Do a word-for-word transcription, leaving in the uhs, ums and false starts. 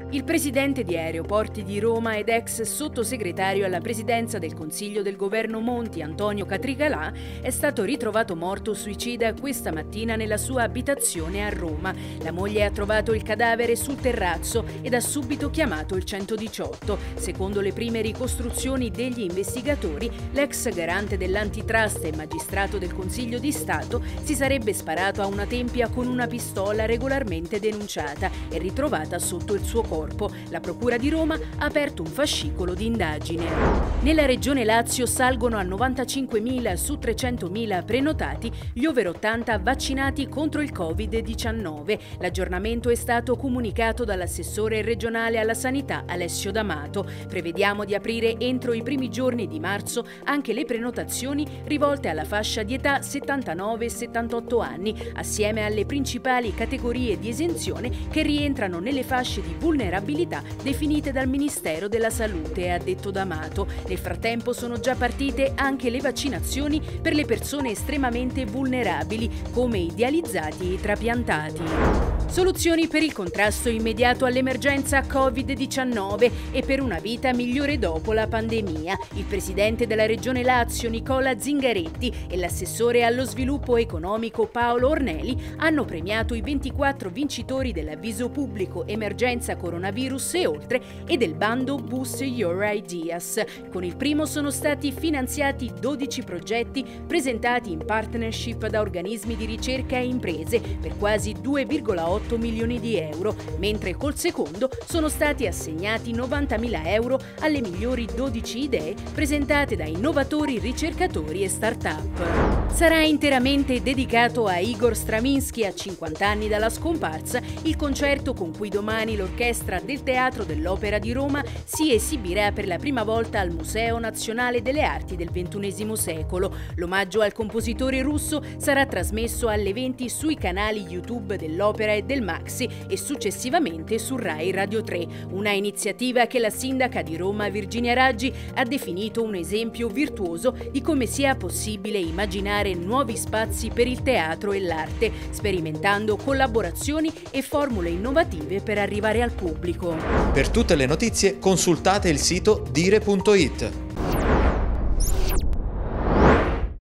Il presidente di Aeroporti di Roma ed ex sottosegretario alla presidenza del Consiglio del governo Monti, Antonio Catricalà, è stato ritrovato morto suicida questa mattina nella sua abitazione a Roma. La moglie ha trovato il cadavere sul terrazzo ed ha subito chiamato il centodiciotto. Secondo le prime ricostruzioni degli investigatori, l'ex garante dell'antitrust e magistrato del Consiglio di Stato si sarebbe sparato a una tempia con una pistola regolarmente denunciata e ritrovata sotto il suo corpo. La Procura di Roma ha aperto un fascicolo di indagine. Nella regione Lazio salgono a novantacinquemila su trecentomila prenotati gli over ottanta vaccinati contro il covid diciannove. L'aggiornamento è stato comunicato dall'assessore regionale alla sanità Alessio D'Amato. Prevediamo di aprire entro i primi giorni di marzo anche le prenotazioni rivolte alla fascia di età settantanove settantotto anni, assieme alle principali categorie di esenzione che rientrano nelle fasce di vulnerabilità definite dal Ministero della Salute, ha detto D'Amato. Nel frattempo sono già partite anche le vaccinazioni per le persone estremamente vulnerabili, come i dializzati e i trapiantati. Soluzioni per il contrasto immediato all'emergenza covid diciannove e per una vita migliore dopo la pandemia. Il presidente della Regione Lazio, Nicola Zingaretti, e l'assessore allo sviluppo economico Paolo Ornelli hanno premiato i ventiquattro vincitori dell'avviso pubblico Emergenza Coronavirus e oltre e del bando Boost Your Ideas. Con il primo sono stati finanziati dodici progetti presentati in partnership da organismi di ricerca e imprese per quasi due virgola otto milioni di euro, mentre col secondo sono stati assegnati novantamila euro alle migliori dodici idee presentate da innovatori, ricercatori e start-up. Sarà interamente dedicato a Igor Stravinsky, a cinquanta anni dalla scomparsa, il concerto con cui domani l'Orchestra del Teatro dell'Opera di Roma si esibirà per la prima volta al Museo Nazionale delle Arti del ventunesimo secolo. L'omaggio al compositore russo sarà trasmesso alle venti sui canali YouTube dell'Opera e del Maxi e successivamente su Rai Radio tre, una iniziativa che la sindaca di Roma Virginia Raggi ha definito un esempio virtuoso di come sia possibile immaginare nuovi spazi per il teatro e l'arte, sperimentando collaborazioni e formule innovative per arrivare al pubblico. Per tutte le notizie consultate il sito dire punto it.